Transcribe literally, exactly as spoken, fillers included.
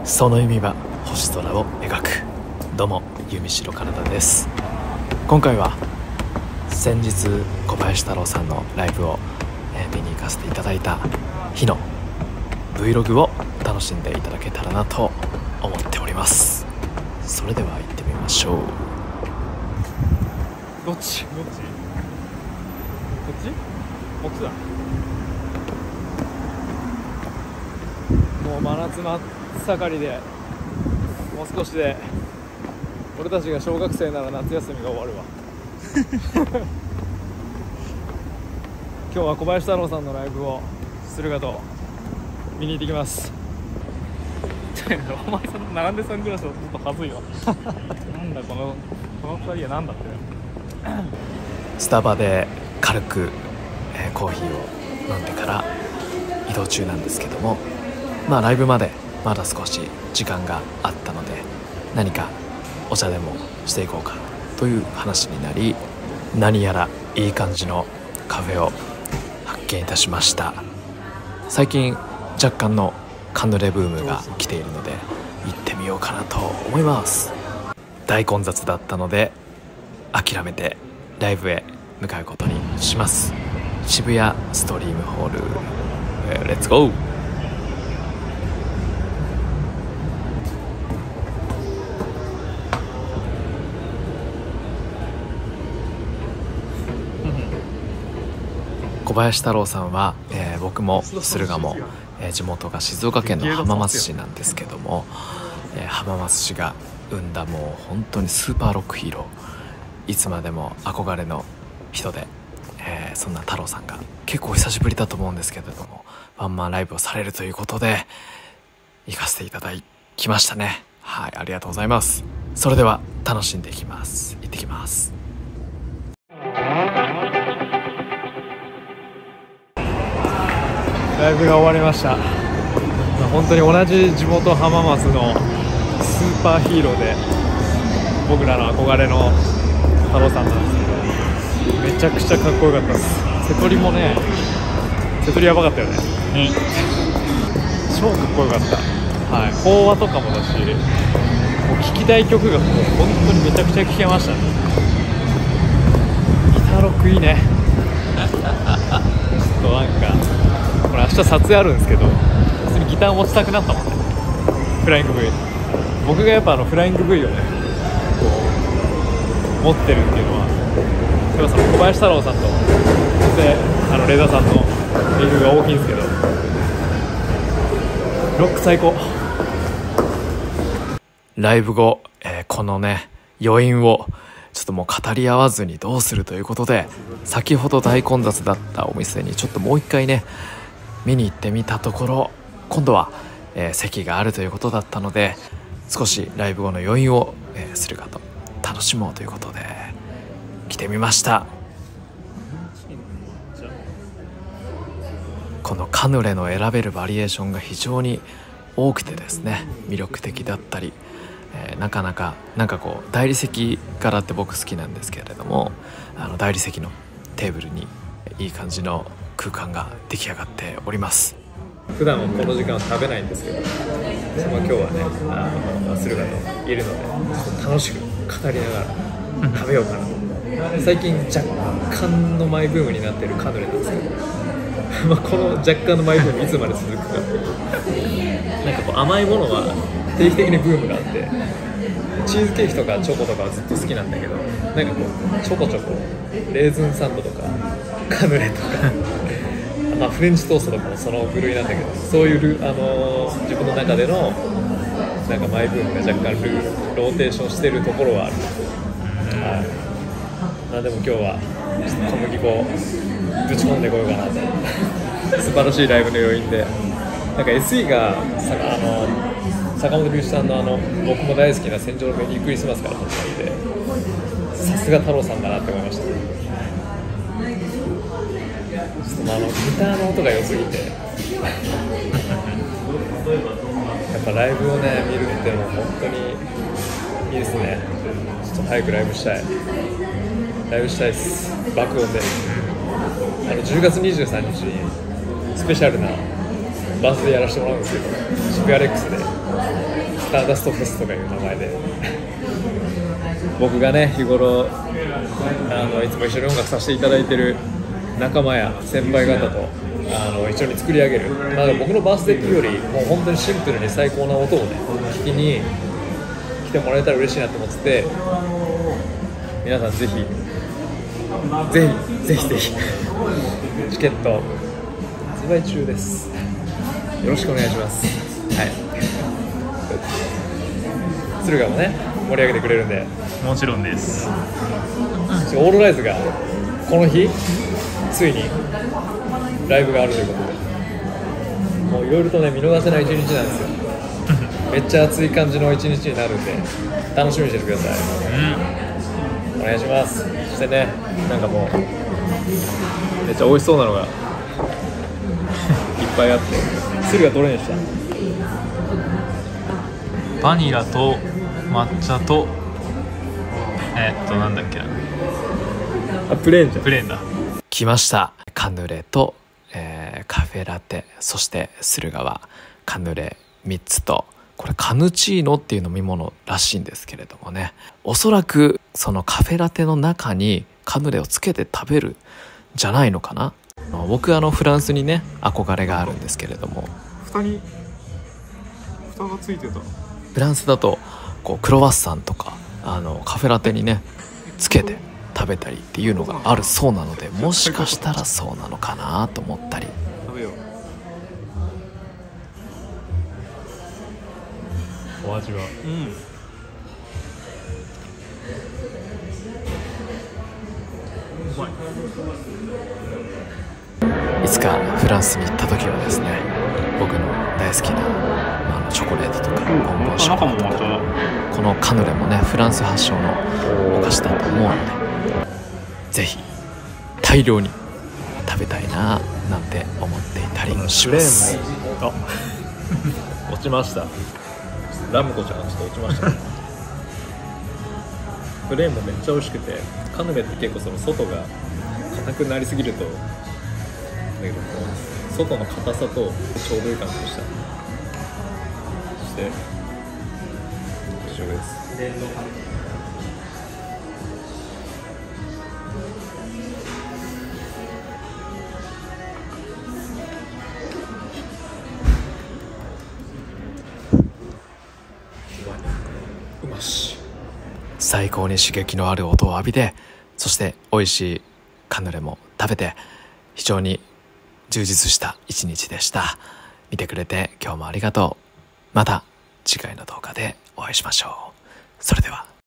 その弓は星空を描く。どうも弓代かなたです。今回は先日小林太郎さんのライブを、えー、見に行かせていただいた日の Vlog を楽しんでいただけたらなと思っております。それでは行ってみましょう。 どっちどっちこっちこっちだ。もう真夏真っ盛りで、もう少しで俺たちが小学生なら夏休みが終わるわ今日は小林太郎さんのライブを駿河と見に行ってきますお前さん並んでサングラスはちょっとはずいわなんだこのこのふたりはなんだってスタバで軽く、えー、コーヒーを飲んでから移動中なんですけども、まあライブまでまだ少し時間があったので、何かお茶でもしていこうかという話になり、何やらいい感じのカフェを発見いたしました。最近若干のカヌレブームが来ているので行ってみようかなと思います。大混雑だったので諦めてライブへ向かうことにします。渋谷ストリームホール、えー、レッツゴー。小林太郎さんは、えー、僕も駿河も、えー、地元が静岡県の浜松市なんですけども、えー、浜松市が生んだもう本当にスーパーロックヒーロー、いつまでも憧れの人で、えー、そんな太郎さんが結構久しぶりだと思うんですけれども、ワンマンライブをされるということで行かせていただきましたね。はい、ありがとうございます。それでは楽しんでいきます。行ってきます。 ライブが終わりました。本当に同じ地元浜松のスーパーヒーローで、僕らの憧れの太郎さんなんですけど、めちゃくちゃかっこよかったです。瀬戸りもね、瀬戸りやばかったよね、うん、超かっこよかった。はい、法話とかもだし、もう聴きたい曲がもう本当にめちゃくちゃ聴けましたね。ギターロックいいねちょっとなんかこれ明日撮影あるんですけど、普通にギター持ちたくなったもんね。フライング V、 僕がやっぱあのフライング V をねこう持ってるっていうのは、例えばその小林太郎さんとそしてあのレーザーさんの影響が大きいんですけど、ロック最高。 ライブ後、えー、このね余韻をちょっともう語り合わずにどうするということで、先ほど大混雑だったお店にちょっともう一回ね見に行ってみたところ、今度は、えー、席があるということだったので、少しライブ後の余韻を、えー、するかと楽しもうということで来てみました。このカヌレの選べるバリエーションが非常に多くてですね、魅力的だったり、えー、なかなかなんかこう大理石柄って僕好きなんですけれども、あの大理石のテーブルにいい感じの空間が出来上がっております。 普段はこの時間は食べないんですけど、その今日はねあの駿河といるので楽しく語りながら食べようかなと。最近若干のマイブームになっているカヌレなんですけどまあこの若干のマイブームいつまで続くかっていう、なんかこう甘いものは定期的にブームがあって、チーズケーキとかチョコとかはずっと好きなんだけど、なんかこうちょこちょこレーズンサンドとかカヌレとかまあフレンチトーストとかもその部類なんだけど、そういう、あのー、自分の中でのなんかマイブームが若干ルーローテーションしてるところはある。はい、なんでも今日はちょっと小麦粉をぶち込んでこようかなと素晴らしいライブの余韻で、なんか エスイー がさあの坂本龍一さんのあの僕も大好きな戦場のメリークリスマスから始まって、さすが太郎さんだなって思いました。そのあのギターの音が良すぎてやっぱライブをね見るっていうのは本当にいいですね。ちょっと早くライブしたいライブしたいです。爆音であのじゅうがつにじゅうさんにちにスペシャルなバースでやらせてもらうんですけど、渋谷レックスでスターダストフェスとかいう名前で僕がね日頃あのいつも一緒に音楽させていただいてる仲間や先輩方とあの一緒に作り上げる、まあ、僕のバースデーっていうよりもう本当にシンプルに最高な音をね聞きに来てもらえたら嬉しいなと思ってて、皆さんぜひぜひぜひぜひチケット発売中です。よろしくお願いします。はい。敦賀もね盛り上げてくれるんで。 もちろんです。 オールライズがこの日ついにライブがあるということで、もういろいろとね見逃せない一日なんですよ。めっちゃ熱い感じの一日になるんで楽しみにしててください。うん、お願いします。そしてねなんかもうめっちゃ美味しそうなのがいっぱいあって、敦賀どれにした？ バニラと抹茶とえー、っとなんだっけなあプレーンじゃん。 プレーンだ。 来ました。カヌレと、えー、カフェラテ、そして駿河はカヌレみっつと、これカヌチーノっていう飲み物らしいんですけれどもね、おそらくそのカフェラテの中にカヌレをつけて食べるんじゃないのかな。僕あのフランスにね憧れがあるんですけれども、 蓋に蓋がついてた。 フランスだとこうクロワッサンとかあのカフェラテにねつけて食べたりっていうのがあるそうなので、もしかしたらそうなのかなと思ったり。 食べよう。お味は？うん。うまい。 いつかフランスに行った時はですね、僕の大好きな、まあ、あのチョコレートとかボンボンショコラとか、このカヌレもねフランス発祥のお菓子だと思うので、ぜひ大量に食べたいななんて思っていたりします。 あ落ちました。ラムコちゃんがちょっと落ちました、ね、プレーンもめっちゃ美味しくて、カヌレって結構その外が硬くなりすぎるとだけど、こう外の硬さとちょうどいい感じでした。そして以上です。うまし。 最高に刺激のある音を浴びて、そして美味しいカヌレも食べて、非常に充実した一日でした。見てくれて今日もありがとう。また次回の動画でお会いしましょう。それでは。